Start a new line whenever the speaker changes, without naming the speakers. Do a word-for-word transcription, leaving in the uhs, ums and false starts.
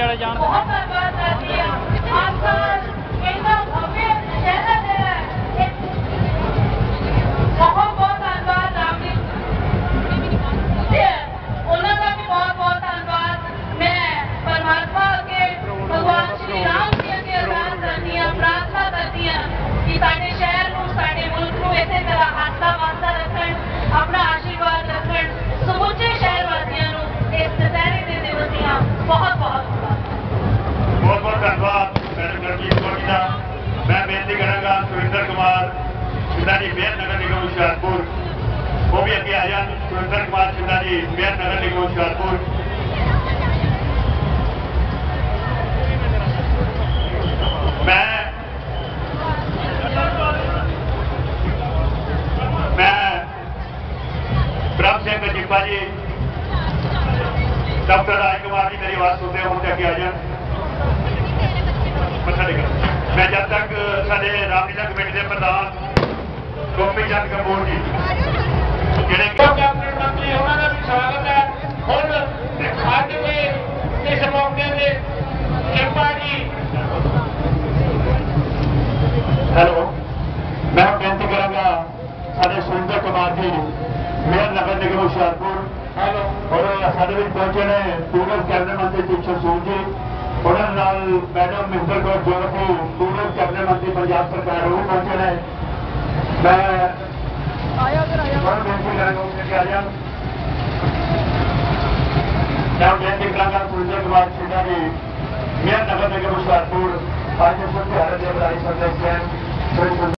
वाले जान
बहुत धन्यवाद करती है आपका इतना भव्य शहर है। बहुत बहुत धन्यवाद आपने उन्होंने का भी बहुत बहुत धन्यवाद। मैं परमात्मा के भगवान श्री राम जी अगे अरदास करती हूँ, प्रार्थना करती हूँ कि साडे शहर नूं साडे मुल्क नूं इसे तरह हसदा वसदा रखण, अपना आशीर्वाद रखण। समूचे शहर वासियों नूं इस दशहरे के दिवस दियां बहुत बहुत
बहुत बहुत धन्यवाद मैडम रवनीत कौर जी का। मैं बेनती करांगा सुरेंद्र कुमार सिंधा जी मेयर नगर निगम हुशियारपुर, वो भी अगे आ जान। सुरेंद्र कुमार सिंधा जी मेयर नगर निगम हुशियारपुर। मैं मैं ब्रह्म सिंह चिप्पा जी, डॉक्टर राजकुमार जी मेरी आवाज सुनते हो अगे आ जान। मैं जब तक साडे रामलीला कमेटी के प्रधान गोपी चंद कपूर जी जिहड़े कैबिनेट मंत्री उन्होंने भी स्वागत है। हुण अज के इस मौके ते चिप्पा जी हेलो मैं बेनती करांगा साडे सुरेंद्र कुमार जी मेयर नगर निगम हुशियारपुर हेलो और साडे विच पहुंचे ने पूर्व कैबिनेट मंत्री चिप्स सूर जी, उन्होंने नाल मैडम मिंदर कौर जोशी पूर्व कैबिनेट मंत्री पंजाब सरकार वो पहुंचे ने। मैं बेनती करांगा मैं बेनती करांगा सुरेंद्र कुमार सिंधा जी मेयर नगर निगम हुशियारपुर आज इस त्योहार के बधाई संदेश हैं।